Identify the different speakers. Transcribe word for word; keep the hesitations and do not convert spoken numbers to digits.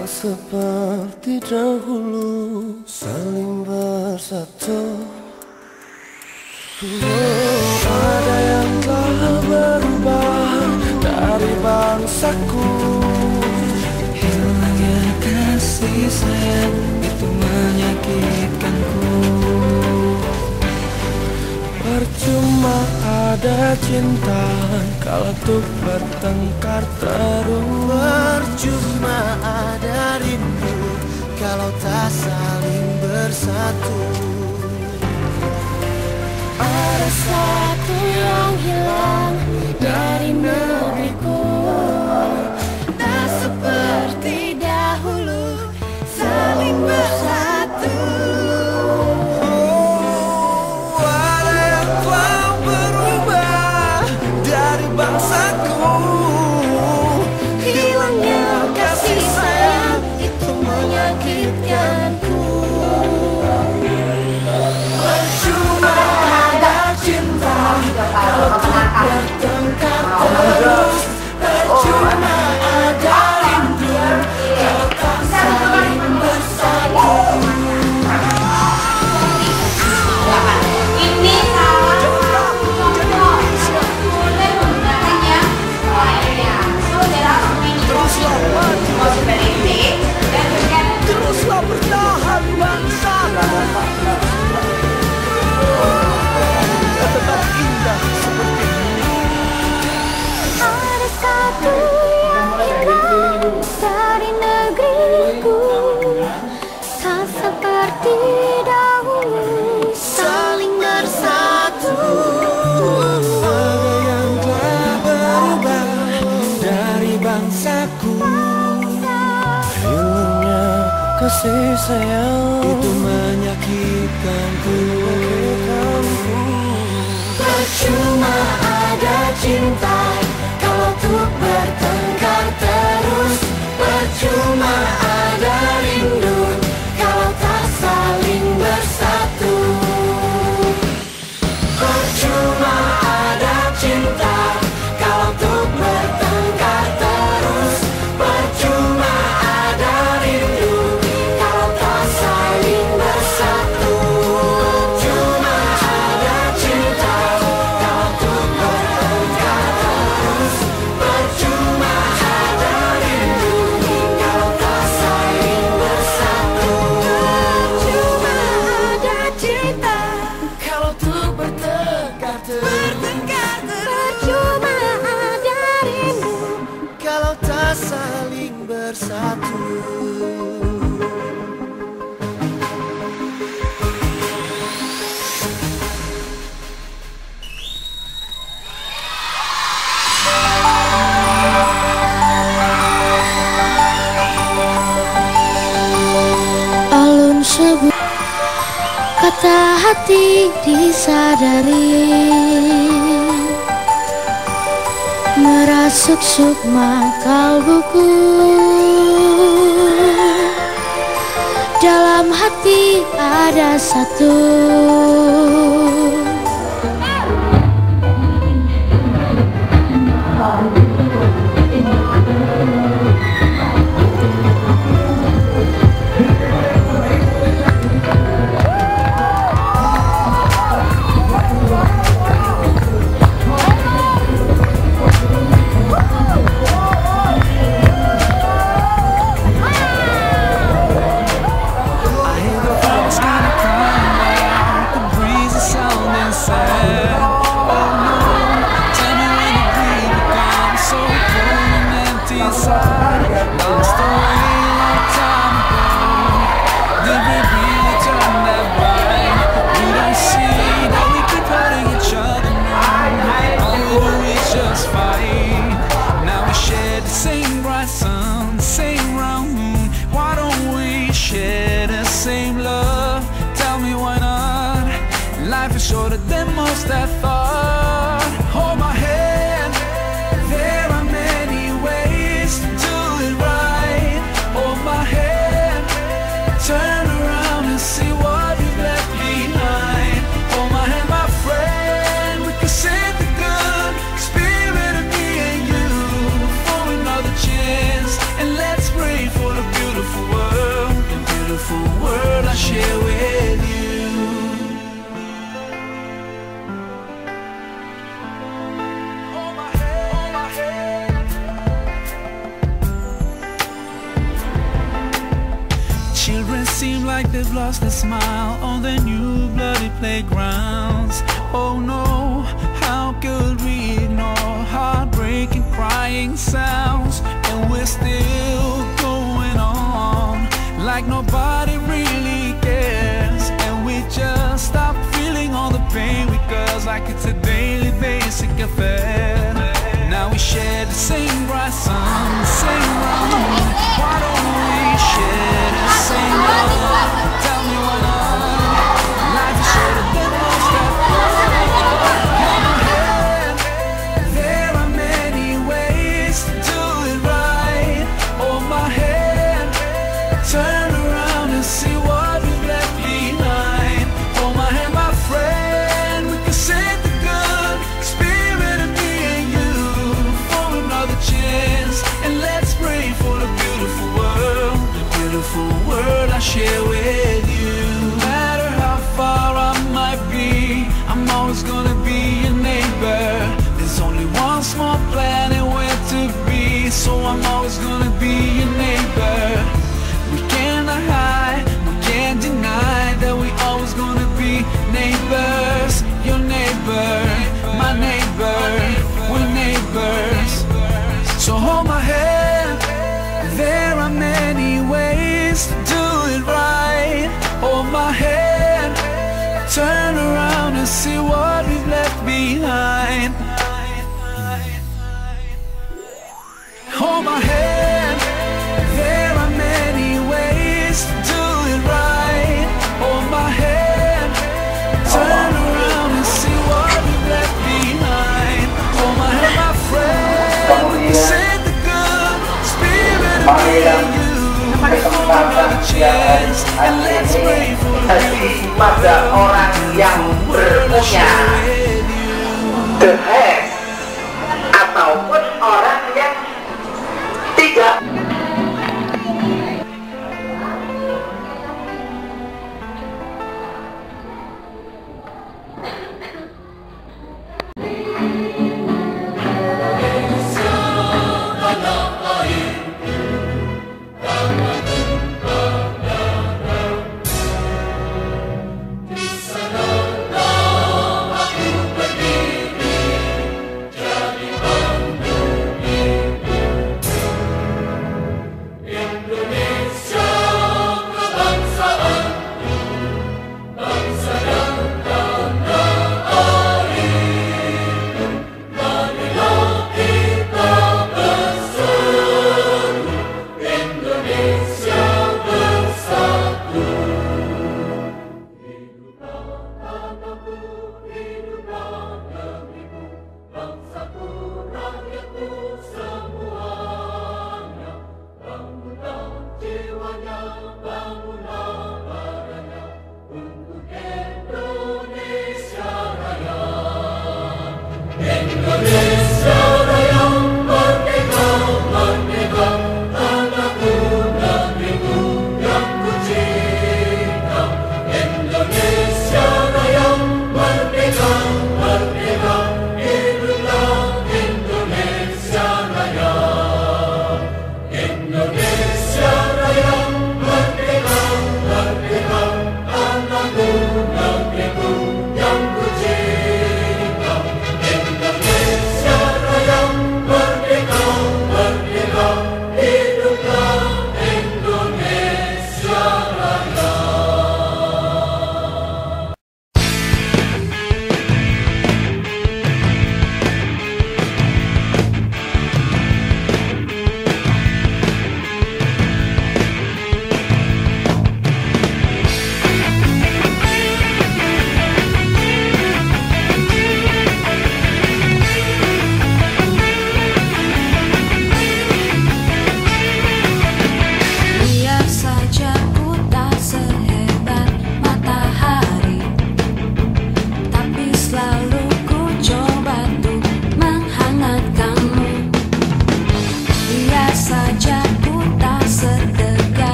Speaker 1: Tak seperti dahulu saling bersatu. Oh, ada yang telah berubah dari bangsaku.
Speaker 2: Hilangnya kasih sayang itu menyakitkanku.
Speaker 1: Percuma ada cinta kalau untuk bertengkar terus.
Speaker 3: Percuma ada rindu kalau tak saling bersatu.
Speaker 4: Ada satu yang hilang dari negeriku, tak seperti dahulu saling bersatu.
Speaker 1: Oh, ada yang telah berubah dari bangsaku.
Speaker 4: Hilangnya kasih sayang itu menyakitkanku.
Speaker 1: Percuma ada cinta kalau tak bertengkar terus. Percuma ada rindu kalau tak saling bersatu.
Speaker 5: Ini salah mulai menggunakannya lainnya. Saudara
Speaker 1: Teruslah maju,
Speaker 5: masuk dari ini dan berikan
Speaker 1: teruslah bertahan bangsa. Tetap indah seperti ini.
Speaker 4: Ada satu yang hilang dari negeriku, tak seperti dahulu saling bersatu.
Speaker 1: Ada yang telah berubah dari bangsaku. Hilangnya kasih sayang
Speaker 2: Itu menyakitkanku.
Speaker 4: Percuma ada cinta kalau untuk bertengkar terus. Percuma ada rindu kalau tak saling bersatu. Percuma ada cinta kalau untuk bertengkar terus. Percuma ada rindu kalau tak saling bersatu. Percuma ada cinta kalau untuk bertengkar terus. Percuma ada rindu kalau tak saling bersatu. Percuma ada cinta
Speaker 1: kalau untuk bertengkar terus.
Speaker 4: Percuma ada rindu
Speaker 3: Kalau tak saling bersatu.
Speaker 4: alun sebut kata hati disadari, merasuk sukma kalbuku. Dalam hati ada satu
Speaker 2: shorter than most I thought. Hold my hand, there are many ways to do it right. Hold my hand, turn around and see what you left behind. Hold my hand, my friend, we can save the good spirit of me and you for another chance. And let's pray for the beautiful Children seem like they've lost their smile on their new bloody playgrounds. Oh no, how could we ignore heartbreaking crying sounds? And we're still going on like nobody really cares. And we just stop feeling all the pain because like it's a daily basic affair. Now we share the same bright sun, the same round. Why don't we share the same love? Tell me why not? Life is shorter than most that far. There are many ways to do it right. Hold my hand, turn around and see what we've left behind. Hold my hand, my friend, we can save the good spirit of me and you for another chance. And let's pray for the beautiful world, the beautiful world I share with you. No matter how far I might be, I'm always gonna be your neighbor. There's only one small planet where to be, so I'm always gonna be your neighbor. We cannot hide, we can't deny that we always gonna be neighbors. Your neighbor, my neighbor, we're neighbors. So hold my hand, there are many ways to do it right. Hold my hand, turn around and see what we've left behind. Hold my hand, there are many ways to do it right. Hold my hand, turn around and see what we've left behind. Hold my hand, my friend, say the good spirit of me and you for another chance. And let's pray for the beautiful
Speaker 6: pada orang yang berpunya the head ataupun orang yang tidak.
Speaker 1: Bangunlah jiwanya, bangunlah